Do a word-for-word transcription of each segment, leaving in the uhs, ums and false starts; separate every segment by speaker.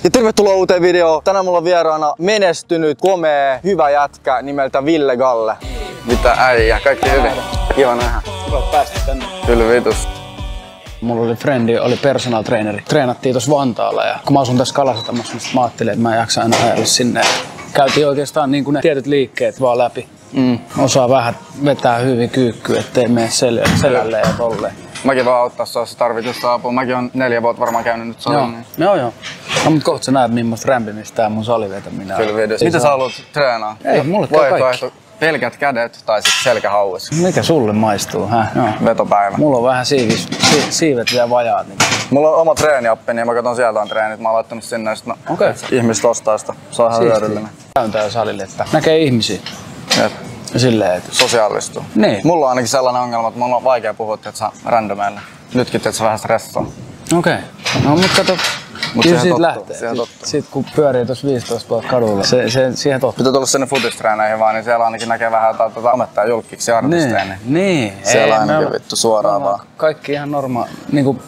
Speaker 1: Ja tervetuloa uuteen videoon. Tänään mulla on vieraana menestynyt, komea, hyvä jätkä nimeltä Ville Galle. Mitä äijä, kaikki hyvin. Kiva nähdä.
Speaker 2: Hyvä päästä tänne.
Speaker 1: Kyllä vitus.
Speaker 2: Mulla oli frendi, oli personal traineri. Treenattiin tuossa Vantaalla ja kun mä asun tässä Kalasatamassa, niin mä ajattelin, että mä en jaksa aina ajalla sinne. Käytiin oikeastaan niin kuin ne tietyt liikkeet vaan läpi. Mm. Osaa vähän vetää hyvin kyykkyä, ettei mene sel selälle ja tolleen.
Speaker 1: Mäkin vaan auttaa sua, jos tarvitset apua. Mäkin on neljä vuotta varmaan käynyt nyt salilla.
Speaker 2: Joo, niin. joo. joo. No, mutta kohta sä näet, millaista rämpimistä tää mun salivetäminen on.
Speaker 1: Kyllä vitus. Mitä sä haluat treenaa?
Speaker 2: Ei, mulle käy kaikki.
Speaker 1: Pelkät kädet tai sitten selkähauis.
Speaker 2: Mikä sulle maistuu? Häh? No.
Speaker 1: Vetopäivä.
Speaker 2: Mulla on vähän siivis, si, siivet vielä vajaat. Niin.
Speaker 1: Mulla on oma treeniappi, niin mä katson sieltä on treenit. Mä oon laittanut sinne, että no,
Speaker 2: okay.
Speaker 1: ihmiset ostaa sitä. Se on ihan hyödyllinen.
Speaker 2: Käyn täällä salille, että näkee ihmisiä.
Speaker 1: Jep.
Speaker 2: Silleen, että
Speaker 1: sosiaalistuu.
Speaker 2: Niin.
Speaker 1: Mulla on ainakin sellainen ongelma, että mulla on vaikea puhua, että sä randomeille. Nytkin että sä vähän stressaa.
Speaker 2: Okei. Okay. No mut kato.
Speaker 1: Mut
Speaker 2: kyllä siitä
Speaker 1: tottuu.
Speaker 2: lähtee.
Speaker 1: Siihen
Speaker 2: Sitten sit, kun pyörii tuossa viisitoista vuotta kadulla, se, se, siihen tottuu.
Speaker 1: Pitää tulla sinne futistreeneihin vaan, niin siellä ainakin näkee vähän jotain tuota omettaa julkiksi ja artistreeniä.
Speaker 2: Niin, niin.
Speaker 1: Siellä
Speaker 2: ei,
Speaker 1: ainakin vittu suoraan vaan.
Speaker 2: Kaikki ihan norma, niinku,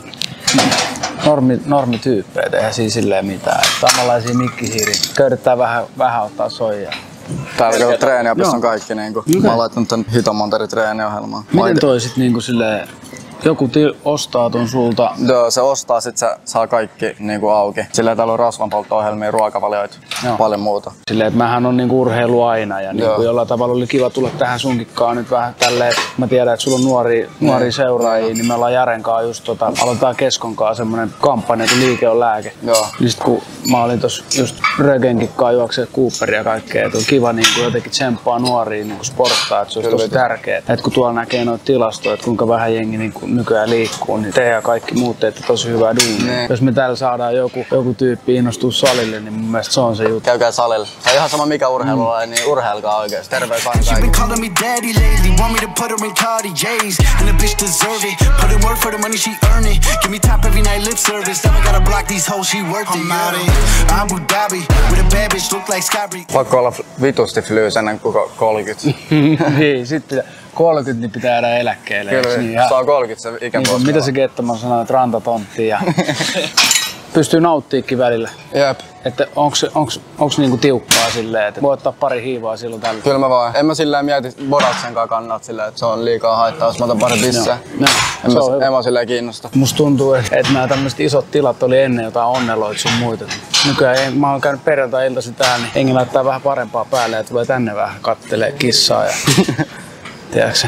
Speaker 2: normi, normityyppejä, eihän siinä silleen mitään. Samanlaisia mikkihiiriä. Köydetään vähän, vähän ottaa soijaa.
Speaker 1: Täällä kato treeniopissa on kaikki niinku. Okay. Mä oon laittanut tän hiton monta eri treeniohjelmaa.
Speaker 2: Miten toi sit niinku silleen, joku ostaa ton sulta?
Speaker 1: Joo, se ostaa, sit se saa kaikki niinku auki. Silleen täällä on rasvanpoltto-ohjelmia, ruokavalioita, joo. Paljon muuta. Silleen,
Speaker 2: että mähän on niinku urheilu aina ja niinku jollain tavalla oli kiva tulla tähän sunkikkaan nyt vähän tälleen. Mä tiedän, että sulla on nuori, nuori seuraajia, niin me ollaan Jarenkaan just tota, aloitetaan Keskonkaan semmonen kampanja, kun liike on lääke. Joo. Niin sit kun mä olin tossa just Rögenkikkaan juoksee Cooperia ja kaikkea, että on kiva niinku jotenkin tsemppaa nuoria niinku sporttaa, että se olisi tosi tärkeää. Että kun tuolla näkee noita tilastoja, että kuinka vähän jengi niinku nykyään liikkuu, niin te ja kaikki muut teette tosi hyvää duunia. Ne. Jos me täällä saadaan joku, joku tyyppi innostua salille, niin mun mielestä se on se juttu.
Speaker 1: Käykää salille. Se on ihan sama mikä urheilu on, mm. niin urheilkaa oikeesti. Terveys aina kaikille. Pakko olla vitusti flyys ennen kuin kolmekymmentä.
Speaker 2: Niin, sit pitää. kolmekymmentä niin pitää jäädä eläkkeelle.
Speaker 1: Kyllä, niin, se on kolmekymmentä se ikävuosi.
Speaker 2: Niin, mitä se Kettoman sanoo, että rantatontti ja pystyy nauttiikin välillä.
Speaker 1: Jep.
Speaker 2: Että onks, onks, onks niinku tiukkaa silleen, että voi ottaa pari hiivaa silloin tällä?
Speaker 1: Kyllä mä vaan. En mä silleen mieti bodauksenkaan kannat silleen, että se on liikaa haittaa, jos mä otan pari bissää. En mä, en mä silleen kiinnosta.
Speaker 2: Musta tuntuu, että nämä tämmöiset isot tilat oli ennen jotain onneloita sun muita. Nykyään ei, mä oon käynyt perjantai-iltaisin täällä, niin hengi laittaa vähän parempaa päälle ja tulee tänne vähän kattelee kissaa. Ja tiedätkö,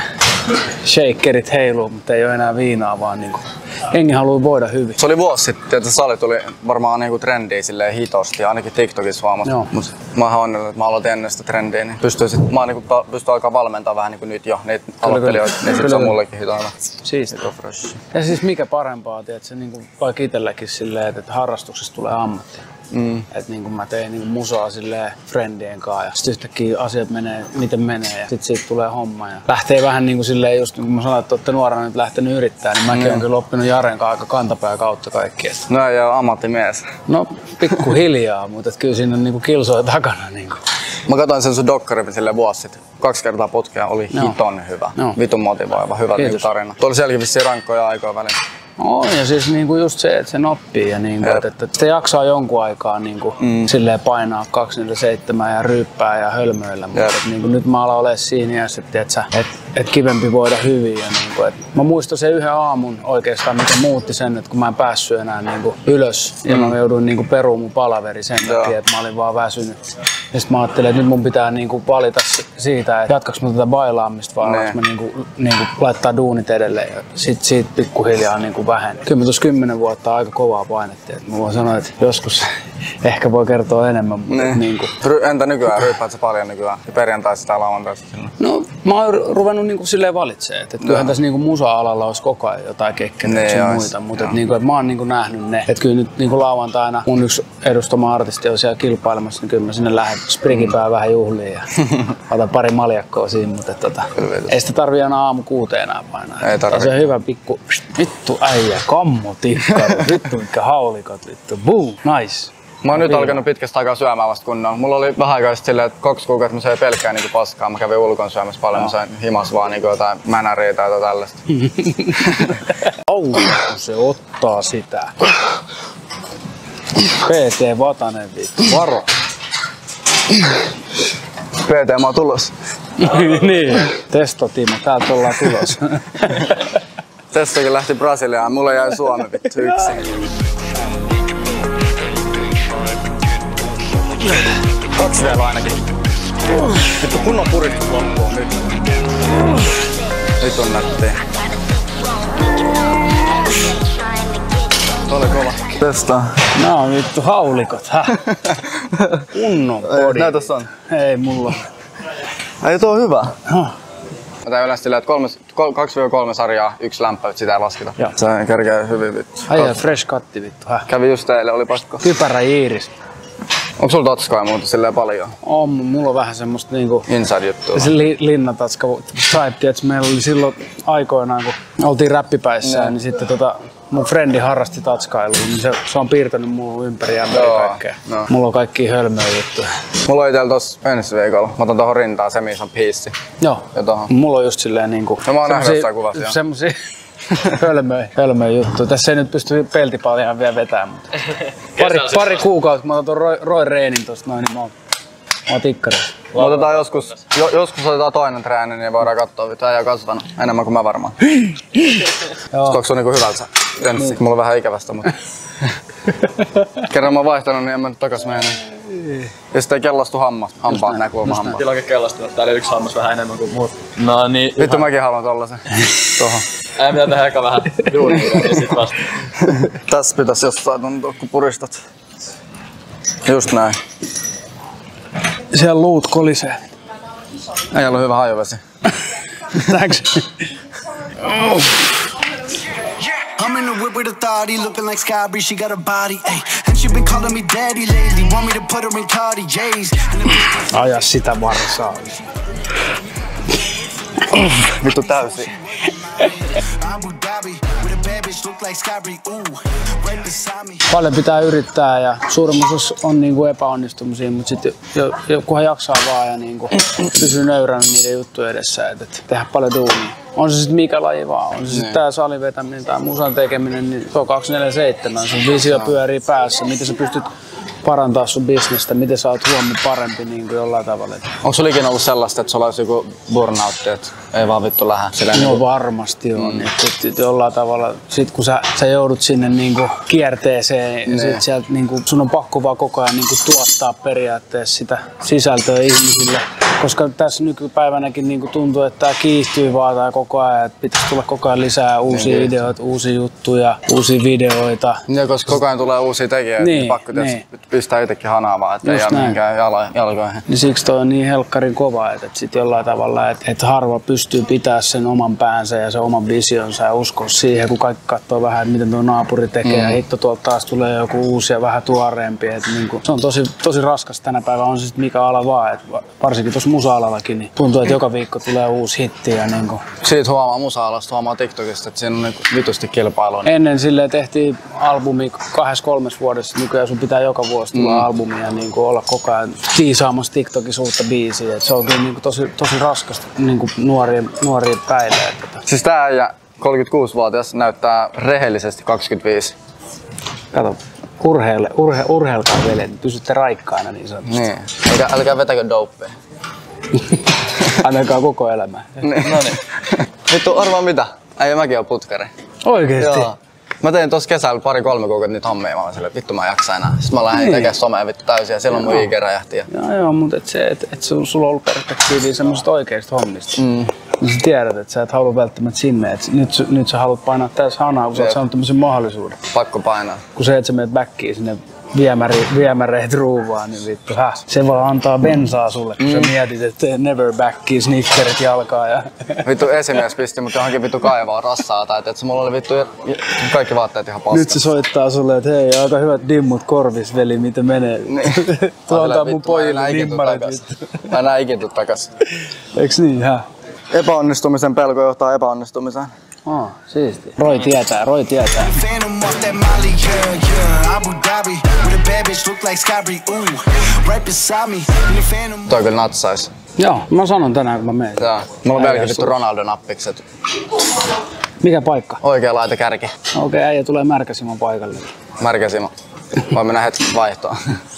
Speaker 2: shakerit heiluu, mutta ei ole enää viinaa, vaan niinku hengi haluaa voida hyvin.
Speaker 1: Se oli vuosi sitten, että sali tuli varmaan niinku trendiä silleen hitosti, ainakin TikTokissa vaan. Mut mä oon onnellinen, että mä aloitin ennen sitä trendiä, niin pystyn sit, mä niinku pystyn alkaa valmentaa vähän niinku nyt jo niitä aloittelijoita, niin sit se on mullekin hitoilla.
Speaker 2: Siisti. Ja siis mikä parempaa, tiedätkö, niinku vaikka itselläkin silleen, että harrastuksesta tulee ammatti. Mm. Että niinku mä tein niinku musaa silleen friendien kanssa ja sit yhtäkkiä asiat menee miten menee ja sit siitä tulee homma ja lähtee vähän niinku silleen just kun mä sanoin, että olette nuorena nyt lähtenyt yrittää, niin mäkin mm. oon kyllä oppinut Jaren kanssa aika kantapää kautta kaikki.
Speaker 1: No ei oo ammattimies.
Speaker 2: No pikkuhiljaa, mutta et kyllä siinä on niinku kilsoja takana niinku.
Speaker 1: Mä katsoin sen sun dokkarin silleen vuosi sitten. Kaksi kertaa putkea oli no. hiton hyvä. No. Vitun motivoiva, hyvä niinku tarina. Tuolla sielläkin vissiin rankkoja aikoja väliin.
Speaker 2: On ja siis niinku just se, että sen oppii ja niinku, että, että se jaksaa jonkun aikaa niinku mm. silleen painaa kaksikymmentäseitsemän ja ryyppää ja hölmöillä, mutta et, niinku, nyt mä alan olemaan siinä iässä, että et, et, et kivempi voida hyvin. Ja niinku, et, mä muistan sen yhden aamun oikeastaan, mikä muutti sen, että kun mä en päässyt enää niinku ylös mm. ja mä jouduin niinku peruun mun palaveri sen takia, että mä olin vaan väsynyt. Ja sit mä ajattelin, että nyt mun pitää niinku valita siitä, että jatkaks mä tätä bailaamista vai alaks mä niinku, niinku laittaa duunit edelleen ja sit siitä pikkuhiljaa niinku vähän. Kyllä tuossa kymmenen vuotta aika kovaa painettiin. Mä voin sanoa, että joskus ehkä voi kertoa enemmän. Mutta niin. Niin kuin.
Speaker 1: Entä nykyään? Ryyppäät sä paljon nykyään? Ja perjantaista tai lauantaista?
Speaker 2: No mä oon ruvennut niinku silleen valitsemaan. Että kyllähän tässä niinku musa-alalla olisi koko ajan jotain kekkereitä ja muita. Mutta et niinku, et mä oon niinku nähnyt ne. Että kyllä nyt niinku lauantaina mun yksi edustama artisti on siellä kilpailemassa, niin kyllä mä sinne lähden sprikipää mm. vähän juhliin ja otan pari maljakkoa siinä. Mutta tota, ei sitä tarvii aina aamu kuuteen enää painaa.
Speaker 1: Ei tarvii.
Speaker 2: Se on hyvä pikku vittu äijä. Kammotikkari, vittu mitkä haulikot, vittu, boom, nice.
Speaker 1: Mä oon nyt alkanut pitkästä aikaa syömään vasta kunnolla. Mulla oli vähän aikaa silleen, että kaksi kuukautta mä söin pelkkää niinku paskaa. Mä kävin ulkon syömässä paljon, no. Mä söin himas vaan niinku jotain mänäriä tai jotain tällaista.
Speaker 2: Auta, kun se ottaa sitä. P T Vatanen vittu, varo.
Speaker 1: P T mä oon tulos.
Speaker 2: Niin, Testo Timo, täältä ollaan tulos.
Speaker 1: Testokin lähti Brasiliaan, mulla jäi Suomi vittu yksin. Kaksi vielä ainakin. Vittu kunnon puristus loppuun nyt. Nyt on nättiä. Oli kova. Testaa.
Speaker 2: Nää on vittu haulikot, häh? Kunnon body.
Speaker 1: Näytös on.
Speaker 2: Ei mulla.
Speaker 1: Ei tuo on hyvä.
Speaker 2: Huh.
Speaker 1: Mä tein yleensä silleen, että kaksi kolme sarjaa, yksi lämpö, sitä ei lasketa.
Speaker 2: Joo.
Speaker 1: Se kerkee hyvin vittu.
Speaker 2: Ai fresh katti vittu, häh?
Speaker 1: Kävi just teille, oli pakko.
Speaker 2: Kypärä iiris.
Speaker 1: Onko sulla tatskaa muuta silleen paljon?
Speaker 2: On, mulla on vähän semmoista niinku...
Speaker 1: Inside-juttua.
Speaker 2: Se li, linnatatska type, että meillä oli silloin aikoinaan, kun oltiin räppipäissään, no. Niin sitten tota, mun frendi harrasti tatskailua, niin se, se on piirtänyt mulla ympäri ja kaikkea. No. Mulla on kaikki hölmöjä juttuja.
Speaker 1: Mulla on itellä tossa ensi viikolla. Mä otan tohon rintaan Semis on piissi.
Speaker 2: Joo. Mulla on just silleen niinku...
Speaker 1: No mä oon nähnyt jossain kuvassa jo.
Speaker 2: Semmosia hölmöjä, hölmöjä juttuja. Tässä ei nyt pysty peltipaljaan vielä vetämään, mutta pari, pari kuukautta mä otan ton Roy, Roy Reenin tosta noin, niin mä oon, mä oon tikkarissa.
Speaker 1: Me otetaan joskus, jo, joskus otetaan toinen treeni, niin voidaan katsoa, että äijä on kasvanut enemmän kuin mä varmaan. Onko sun niinku hyvältä tenssi? Niin. Mulla on vähän ikävästä, mutta kerran mä oon vaihtanut, niin en mä nyt takas mene. Ja sitten ei kellastu hammas, hampaat näkyy oma hampaat.
Speaker 3: Silloin oikein kellastunut, täällä yksi hammas vähän enemmän kuin muut. No niin.
Speaker 1: Vittu mäkin haluan tollasen. Tohon.
Speaker 3: Ei mitään tehdä eka vähän duunia ja sit vasta.
Speaker 1: Tässä pitäis jossain tuntua, kun puristat. Just näin.
Speaker 2: Siellä luut kolisee.
Speaker 1: Ei ollut hyvä hajuvesi.
Speaker 2: Thanks.
Speaker 4: I'm in the whip with authority, looking like Skybri, she got a body, ayy. And she been calling me daddy lately, want me to put her in Cardi J's.
Speaker 2: Aja sitä varsaa.
Speaker 1: Vittu täysi.
Speaker 2: Paljon pitää yrittää ja suurin osa on niinku epäonnistumisia, mutta sitten kunhan jaksaa vaan ja niinku pysyy nöyränä niiden juttujen edessä, että et tehdä paljon duunia. On se sitten mikä laji vaan, on se sitten tää salin vetäminen tai musan tekeminen, niin se on kaksikymmentäneljä seitsemän, sun visio pyörii päässä, miten sä pystyt parantaa sun bisnestä, miten sä oot huomenna parempi niin kuin jollain tavalla.
Speaker 1: Onko sulla ikinä ollut sellaista, että sulla olisi joku burnoutti, että ei vaan vittu lähde?
Speaker 2: No niin kuin... varmasti on. Mm. Että jollain tavalla, sit kun sä, sä joudut sinne niin kuin kierteeseen, niin sit sieltä, niin kuin, sun on pakko vaan koko ajan niin kuin tuottaa periaatteessa sitä sisältöä ihmisille. Koska tässä nykypäivänäkin niin kuin tuntuu, että tää kiihtyy vaan tää koko ajan, että pitäisi tulla koko ajan lisää uusia niin, ideoita, uusia juttuja, uusia videoita.
Speaker 1: Ja koska koko ajan tulee uusia tekijöitä, niin, niin pakko niin. pistää itsekin hanaa vaan, että just ei jää mihinkään jalo, jalkoihin.
Speaker 2: Niin siksi toi on niin helkkarin kova, että, että sit jollain tavalla, että, että harva pystyy pitämään sen oman päänsä ja sen oman visionsa ja uskoa siihen, kun kaikki katsoo vähän, että miten tuo naapuri tekee mm. ja hitto tuolta taas tulee joku uusi ja vähän tuoreempi. Että niin kuin, se on tosi, tosi raskas tänä päivänä, on se sitten mikä ala vaan, että varsinkin tuossa musa-alallakin, niin tuntuu, että joka viikko tulee uusi hitti. Ja niin kuin.
Speaker 1: Siitä huomaa musa-alasta, huomaa TikTokista, että siinä on niin vitusti kilpailua.
Speaker 2: Ennen silleen tehtiin albumi kahdessa kolmessa vuodessa, nykyään sun pitää joka vuosi tulla mm. albumi ja niin kuin olla koko ajan tiisaamassa TikTokissa uutta biisiä. Et se on kyllä niin kuin tosi, tosi raskasta niin kuin nuorien, nuorien päille.
Speaker 1: Siis tää äijä kolmekymmentäkuusivuotias näyttää rehellisesti kaksikymmentäviisi.
Speaker 2: Kato. Urheile, urhe, urheilkaa veljet, pysytte raikkaana niin sanotusti.
Speaker 1: Niin. Älkää, älkää vetäkö dopea.
Speaker 2: Ainakaan koko elämää.
Speaker 1: Niin. No niin. Vittu, arvaa mitä? Äijä mäkin on putkari.
Speaker 2: Oikeesti?
Speaker 1: Joo. Mä tein tossa kesällä pari kolme kuukautta niitä hommia, mä olin silleen, vittu mä en jaksa enää. Sitten mä lähdin niin. tekemään somea vittu täysin ja silloin mun I G räjähti. Ja... Joo,
Speaker 2: joo, mutta et se, et, et sulla on ollut perspektiiviä semmosesta oikeista hommista. Mm. Niin sä tiedät, että sä et halua välttämättä sinne, että nyt, nyt sä haluat painaa tässä hanaa, kun sä oot saanut tämmösen mahdollisuuden.
Speaker 1: Pakko painaa.
Speaker 2: Kun se, että sä menet backiin sinne viemäri, viemäreet ruuvaan, niin vittu, häh. Se vaan antaa bensaa sulle, kun mm. sä mietit, että never backiin, snickerit jalkaa ja...
Speaker 1: Vittu esimies pisti mut johonkin vittu kaivaa rassaa tai että mulla oli vittu kaikki vaatteet ihan paskas.
Speaker 2: Nyt se soittaa sulle, että hei, aika hyvät dimmut korvis, veli, miten menee. Niin. Tuo antaa mun pojille nimmarit vittu.
Speaker 1: Mä enää ikin tuu takas.
Speaker 2: Eiks niin, häh?
Speaker 1: Epäonnistumisen pelko johtaa epäonnistumiseen.
Speaker 2: Oh, siisti. Roy tietää, Roy tietää.
Speaker 1: Toi kyllä natsais.
Speaker 2: Joo, mä sanon tänään kun mä menen.
Speaker 1: Joo. Mulla on pelkästään vittu Ronaldo-nappikset.
Speaker 2: Mikä paikka?
Speaker 1: Oikea laita kärki.
Speaker 2: Okei, okay, äijä tulee Märkäsimon paikalle.
Speaker 1: Märkäsimo. Voi mennä hetki vaihtoon.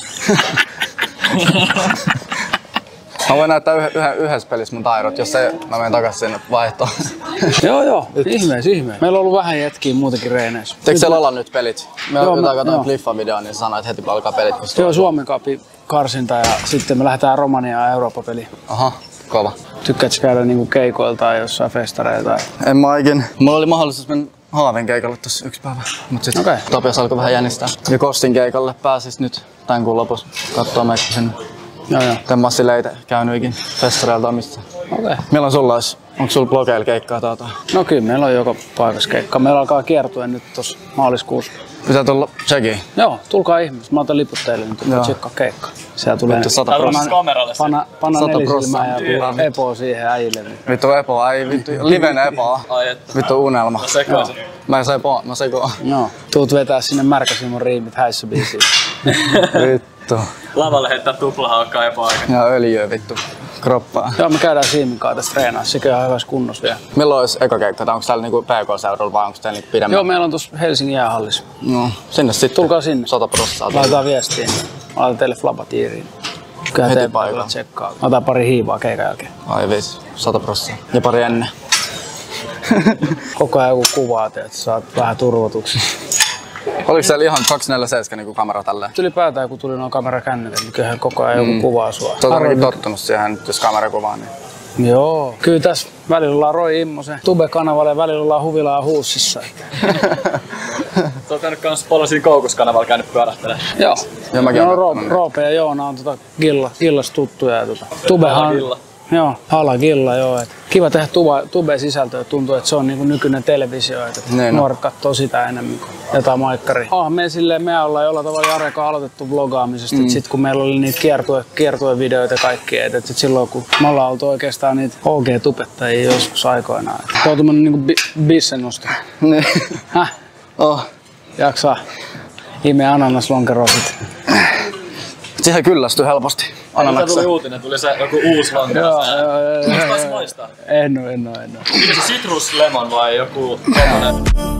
Speaker 1: Mä voin näyttää yh yh yhdessä pelissä mun taidot, jos ei, mä menen takas sinne vaihtoon.
Speaker 2: Joo joo, ihmees, ihmees. Meillä on ollut vähän jätkiä muutenkin reeneissä.
Speaker 1: Eikö siellä olla nyt pelit? Me
Speaker 2: Joo,
Speaker 1: jotain katsoin
Speaker 2: joo.
Speaker 1: Cliffan-videoa, niin sanoit, että heti alkaa pelit.
Speaker 2: Joo, Suomen Cupin karsinta ja sitten me lähdetään Romaniaan Eurooppa-peliin.
Speaker 1: Aha, kova.
Speaker 2: Tykkäätkö käydä niinku keikoilla tai jossain festareilla tai?
Speaker 1: En mä oikein. Mulla oli mahdollisuus mennä Haaven keikalle tossa yksi päivä. Mut sit
Speaker 2: okay.
Speaker 1: Topias alkoi vähän jännistää. Ja Kostin keikalle pääsis nyt tän kuun lopussa kattoo meitä sinne.
Speaker 2: Joo joo.
Speaker 1: Tän Massille ei käynyt ikin festareilta missä.
Speaker 2: Okei. Okay.
Speaker 1: Milloin sulla olisi? Onko sulla blogeilla keikkaa tai jotain?
Speaker 2: No kyllä, meillä on joka paikassa keikkaa. Meillä alkaa kiertue nyt tossa maaliskuussa.
Speaker 1: Pitää tulla tsekiin.
Speaker 2: Joo, tulkaa ihmeessä. Mä otan liput teille nyt, että tsekkaa keikkaa. Siellä tulee
Speaker 1: Vittu sata
Speaker 3: kameralle.
Speaker 2: Pana, pana
Speaker 1: Sata
Speaker 2: nelisilmää ja
Speaker 1: prosenttia.
Speaker 2: tulla Epo siihen äijille.
Speaker 1: Vittu Epoa, ei vittu. Liven Epoa.
Speaker 3: Ai että.
Speaker 1: Vittu unelma.
Speaker 3: Mä sekoin sen.
Speaker 1: Mä en saa Epoa, mä sekoon.
Speaker 2: Joo. Tuut vetää sinne Märkäsimon riimit häissä biisiin.
Speaker 1: Vittu.
Speaker 3: Lavalle heittää tuplahaukkaa Epo aika.
Speaker 1: Ja öljyä vittu. Kroppaa.
Speaker 2: Joo, me käydään Siimin kanssa tässä treenaa. Sekin on ihan hyvässä kunnossa vielä.
Speaker 1: Milloin olisi eka keikka? Onko täällä niinku P K-seudulla vai onko täällä niinku pidemmän?
Speaker 2: Joo, meillä on tuossa Helsingin jäähallissa.
Speaker 1: No, sinne sitten.
Speaker 2: Tulkaa sinne.
Speaker 1: Sata prosenttia.
Speaker 2: Laitetaan viestiin. Mä laitan teille flabatiiriin. Kyllä
Speaker 1: Heti
Speaker 2: teidän
Speaker 1: paikalla.
Speaker 2: paikalla tsekkaa. Mä otan pari hiivaa keikan jälkeen.
Speaker 1: Ai vis, sata prosenttia. Ja pari ennen.
Speaker 2: Koko ajan joku kuvaa, että saat vähän turvotuksia.
Speaker 1: Oliko siellä ihan kaksikymmentäneljä niinku kamera tälleen?
Speaker 2: Ylipäätään kun tuli nuo kamerakännykät, niin kyllähän koko ajan joku kuvaa sua.
Speaker 1: Sä oot ainakin
Speaker 2: Harvoin-
Speaker 1: tottunut siihen nyt, jos kamera kuvaa, niin...
Speaker 2: Joo. Kyllä tässä välillä ollaan Roy Immosen Tube-kanavalla ja välillä ollaan Huvilaa Huussissa.
Speaker 3: Sä oot käynyt kans paljon siinä Koukuskanavalla käynyt pyörähtelemään.
Speaker 2: Joo.
Speaker 1: Ja mäkin
Speaker 2: no,
Speaker 1: oon
Speaker 2: Ro-
Speaker 1: kattonut.
Speaker 2: Roope ja Joona on tota Gilla, Gillas tuttuja. Ja tota. Tubehan,
Speaker 3: Gilla.
Speaker 2: Joo, Hala Gilla, joo. Et kiva tehdä tuba, Tube-sisältöä. Tuntuu, että se on niinku nykyinen televisio. Et
Speaker 1: Niin, no.
Speaker 2: nuoret katsoo sitä enemmän kuin jotain maikkaria. Ah, me, silleen, me ollaan jollain tavalla Jareka aloitettu vlogaamisesta. Mm. Sitten kun meillä oli niitä kiertue, kiertuevideoita ja kaikkea. Et, et sit silloin kun me ollaan oltu oikeastaan niitä O G-tubettajia joskus aikoinaan. Tuo on tämmönen niinku bi- bissennosto.
Speaker 1: Niin.
Speaker 2: Häh?
Speaker 1: Oh.
Speaker 2: Jaksaa imee ananaslonkerosit.
Speaker 1: Siihen kyllästyy helposti.
Speaker 3: Mitä
Speaker 1: Ananakseen.
Speaker 3: tuli uutinen? Tuli se joku uusi lonkero.
Speaker 2: Joo, joo, joo, joo,
Speaker 3: Musta taisi
Speaker 2: joo.
Speaker 3: maistaa.
Speaker 2: En oo, en oo, en oo.
Speaker 3: Mikä se citrus lemon vai joku tommonen?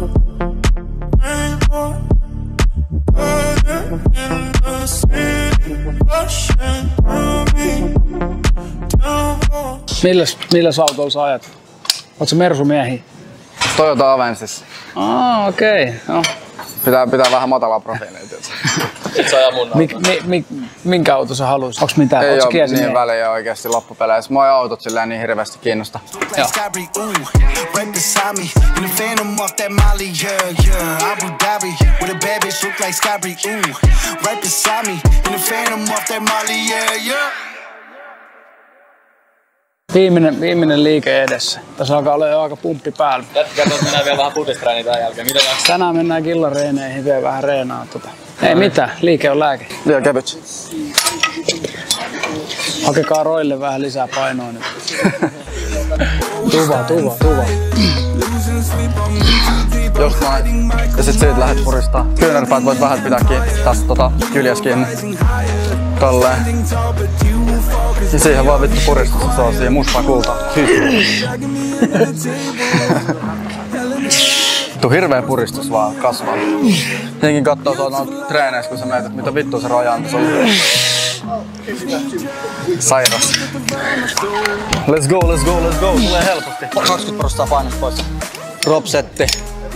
Speaker 2: Milläs, milläs autolla sä ajat? Oot sä Mersu-miehi?
Speaker 1: Toyota Avensis.
Speaker 2: Aa, okei. Okay. No.
Speaker 1: Pitää, pitää vähän matalaa profiilia.
Speaker 3: Sit sä ajaa mun
Speaker 2: Mik,
Speaker 3: autoa.
Speaker 2: mi, mi, minkä auto sä haluaisit? Onks mitään?
Speaker 1: Ei
Speaker 2: Oot sä
Speaker 1: oo niin
Speaker 2: kiesimiehi?
Speaker 1: väliä oikeesti loppupeleissä. Mua ei autot silleen niin hirveästi kiinnosta.
Speaker 2: Joo.
Speaker 4: Scary, ooh, right beside me. In the phantom off that Molly, yeah, yeah. Abu Dhabi, with a bad bitch look like Scary, ooh, right beside me. In the phantom off that Molly, yeah, yeah.
Speaker 2: Viimeinen, viimeinen liike edessä. Tässä alkaa olla jo aika pumppi päällä.
Speaker 3: Jätkät, että mennään vielä vähän putistreeniä tämän jälkeen. Mitä jaksaa?
Speaker 2: Tänään mennään killareeneihin vielä vähän reenaa tota. Ei mitään, liike on lääke.
Speaker 1: Vielä kevyt.
Speaker 2: Hakekaa Roille vähän lisää painoa nyt. Tuva, tuva, tuva.
Speaker 1: Just noin. Ja sit siitä lähdet puristaa. Kyynärpäät voit vähän pitää kiinni. Tästä tota kyljäs kiinni. Tolleen. Ja siihen vaan vittu puristus. Se on siihen mustaa kultaa. Vittu hirveä puristus vaan kasvaa. Tietenkin kattoo tuolla noita treeneissä, kun sä meet, että mitä vittua se rajaan sulla. Sairas. Let's go, let's go, let's go. Tulee helposti. kaksikymmentä prosenttia painosta pois. Drop-setti.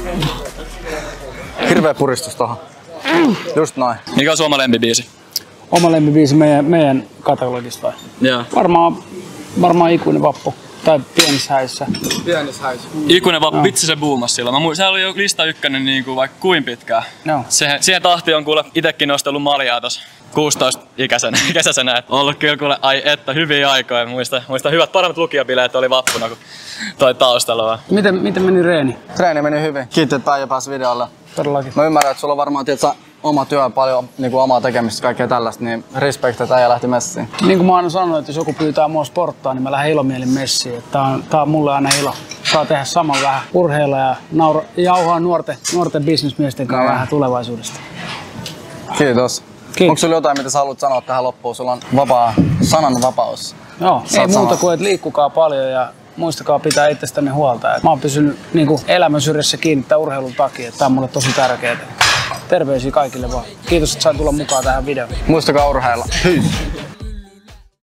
Speaker 1: Hirveä puristus tohon. Just noin.
Speaker 3: Mikä on Suomen lempibiisi?
Speaker 2: Oma lempibiisi meidän, meidän katalogista.
Speaker 3: Joo.
Speaker 2: Varmaan, varmaan ikuinen vappu. Tai pienissä häissä.
Speaker 1: Pienissä häissä.
Speaker 3: Ikuinen vappu, vitsi se buumas silloin. Mä muistan, se oli jo lista ykkönen niin kuin vaikka kuin pitkään.
Speaker 2: Joo.
Speaker 3: Siihen, siihen tahtiin on kuule itekin nostellut maljaa tossa kuusitoista-ikäisenä. Ikäisenä, että ollut kyllä kuule, ai että hyviä aikoja. Muista, muista hyvät paremmat lukijabileet oli vappuna, kun toi taustalla vaan.
Speaker 2: Miten, miten meni reeni?
Speaker 1: Treeni meni hyvin. Kiitos, että Päijä pääsi videolle.
Speaker 2: Todellakin.
Speaker 1: Mä ymmärrän, että sulla on varmaan tiedätkö, oma työ paljon niin kuin omaa tekemistä kaikkea tällaista, niin respekt, että äijä lähti messiin.
Speaker 2: Niin kuin mä aina sanoin, että jos joku pyytää mua sporttaa, niin mä lähden ilomielin messiin. Että tää, on, tää on mulle aina ilo. Saa tehdä saman vähän urheilla ja naura, jauhaa nuorten, nuorten bisnesmiesten kanssa
Speaker 1: Mm.
Speaker 2: vähän tulevaisuudesta.
Speaker 1: Kiitos.
Speaker 2: Kiitos.
Speaker 1: Onko sulla jotain, mitä sä haluat sanoa tähän loppuun? Sulla on vapaa, sananvapaus.
Speaker 2: Joo,
Speaker 1: Saat
Speaker 2: ei muuta
Speaker 1: sanoa.
Speaker 2: kuin, että liikkukaa paljon ja muistakaa pitää itsestänne huolta. Et mä oon pysynyt niin kuin elämän syrjässä kiinni tämän urheilun takia, että tää on mulle tosi tärkeää. terveisiä kaikille vaan. Kiitos, että sain tulla mukaan tähän videoon.
Speaker 1: Muistakaa urheilla. Peace.